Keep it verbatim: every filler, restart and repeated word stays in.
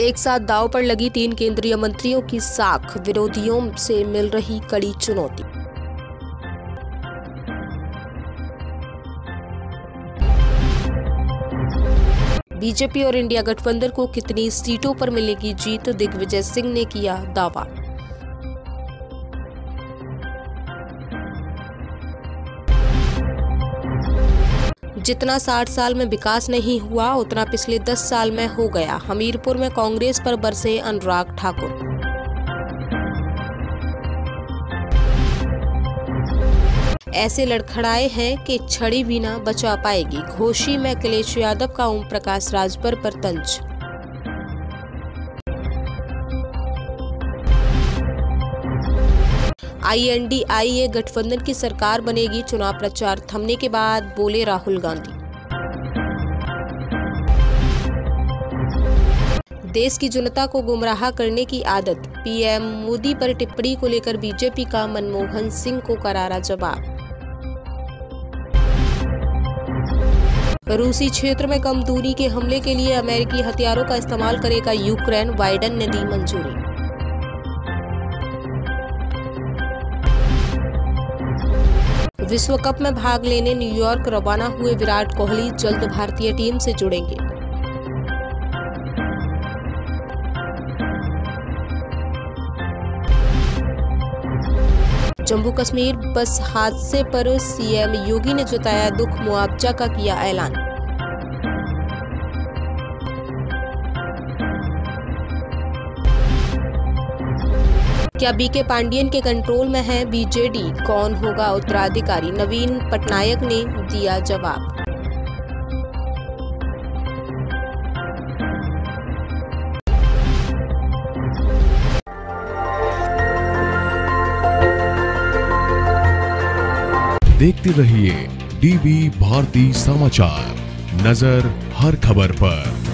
एक साथ दांव पर लगी तीन केंद्रीय मंत्रियों की साख, विरोधियों से मिल रही कड़ी चुनौती। बीजेपी और इंडिया गठबंधन को कितनी सीटों पर मिलेगी जीत, दिग्विजय सिंह ने किया दावा। जितना साठ साल में विकास नहीं हुआ उतना पिछले दस साल में हो गया, हमीरपुर में कांग्रेस पर बरसे अनुराग ठाकुर। ऐसे लड़खड़ाए हैं कि छड़ी भी ना बचा पाएगी, घोषी में अखिलेश यादव का ओम प्रकाश राजभर पर तंज। आई एन डी ए आई गठबंधन की सरकार बनेगी, चुनाव प्रचार थमने के बाद बोले राहुल गांधी। देश की जनता को गुमराह करने की आदत, पी एम मोदी पर टिप्पणी को लेकर बीजेपी का मनमोहन सिंह को करारा जवाब। रूसी क्षेत्र में कम दूरी के हमले के लिए अमेरिकी हथियारों का इस्तेमाल करेगा यूक्रेन, बाइडेन ने दी मंजूरी। विश्व कप में भाग लेने न्यूयॉर्क रवाना हुए विराट कोहली जल्द भारतीय टीम से जुड़ेंगे। जम्मू कश्मीर बस हादसे पर सी एम योगी ने जताया दुख, मुआवजा का किया ऐलान। क्या बी के पांडियन के कंट्रोल में है बी जे डी, कौन होगा उत्तराधिकारी, नवीन पटनायक ने दिया जवाब। देखते रहिए डी बी भारती समाचार, नजर हर खबर पर।